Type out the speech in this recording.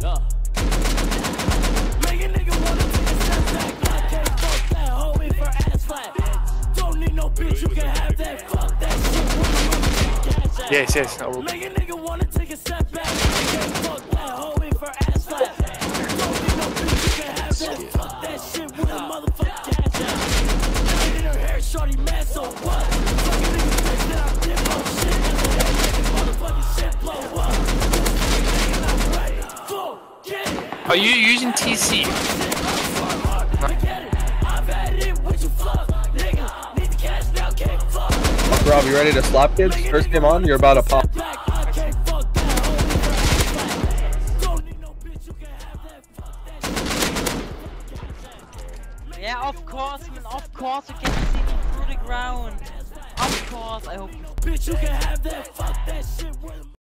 Make a nigga wanna take a step back. I can't fuck that hoe in her ass flat. Don't need no bitch, you can have that. Fuck that shit with a cash out. Yes, yes. I will. Make a nigga wanna take a step back. I can't fuck that hoe in her ass flat. Don't need no bitch, you can have that. Fuck that shit with a motherfucking cash out. Night in her hair, shorty mad, so what? Fucking nigga bitch that I dip on shit. Motherfucking shit blow up. Are you using TC? Rob, you ready to slap kids? First game on, you're about to pop. Yeah, of course, man, of course you can see me through the ground. Of course, I hope you... Bitch, you can have that. Fuck that shit.